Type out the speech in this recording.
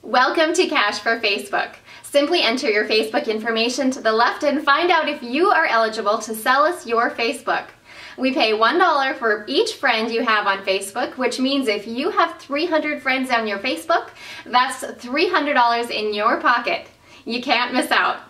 Welcome to Cash for Facebook. Simply enter your Facebook information to the left and find out if you are eligible to sell us your Facebook. We pay $1 for each friend you have on Facebook, which means if you have 300 friends on your Facebook, that's $300 in your pocket. You can't miss out.